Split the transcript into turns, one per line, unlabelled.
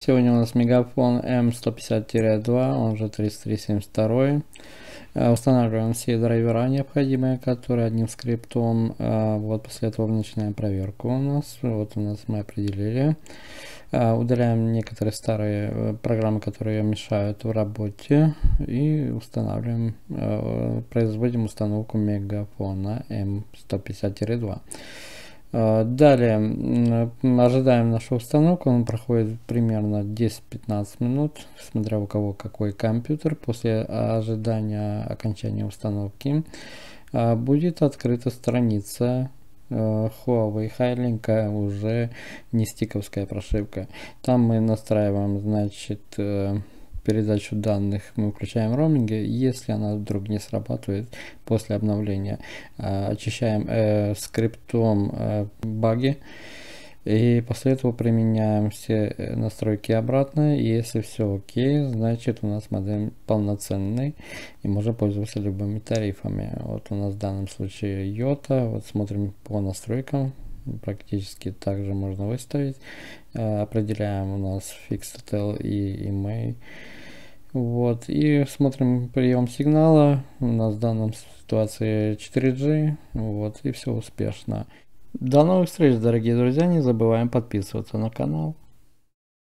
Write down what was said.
Сегодня у нас Мегафон M150-2, он же 3372. Устанавливаем все драйвера необходимые, которые одним скриптом. Вот после этого начинаем проверку у нас. Вот у нас мы определили. Удаляем некоторые старые программы, которые мешают в работе. И устанавливаем, производим установку Мегафона M150-2. Далее ожидаем нашу установку, он проходит примерно 10-15 минут, смотря у кого какой компьютер. После ожидания окончания установки будет открыта страница Huawei Highlink, уже не стиковская прошивка. Там мы настраиваем, значит, передачу данных, мы включаем роуминг. Если она вдруг не срабатывает после обновления, очищаем скриптом баги, и после этого применяем все настройки обратно. И если все окей, значит у нас модем полноценный и можно пользоваться любыми тарифами. Вот у нас в данном случае Йота. Вот смотрим по настройкам, практически также можно выставить. Определяем у нас Fixed и email. Вот, и смотрим прием сигнала. У нас в данном ситуации 4G. Вот, и все успешно. До новых встреч, дорогие друзья. Не забываем подписываться на канал.